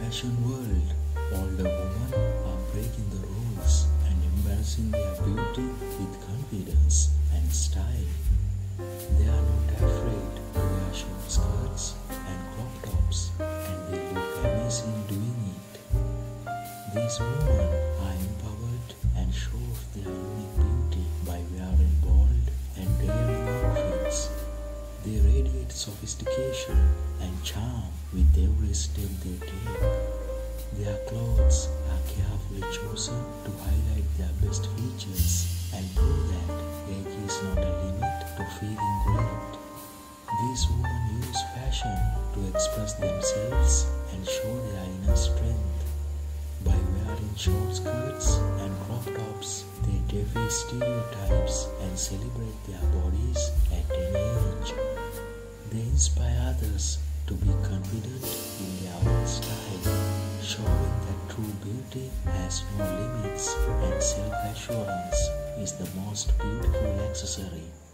fashion world, older women are breaking the rules and embracing their beauty with confidence and style. They are not afraid to wear short skirts and crop tops, and they look amazing doing it. These women are empowered and show off their unique beauty by wearing bold and daring outfits. They radiate sophistication and charm with every step they take. Their clothes are carefully chosen to highlight their best features and prove that age is not a limit to feeling great. These women use fashion to express themselves and show their inner strength. By wearing short skirts and crop tops, they defy stereotypes and celebrate their bodies at any age. They inspire others to be confident in their own style, showing that true beauty has no limits and self-assurance is the most beautiful accessory.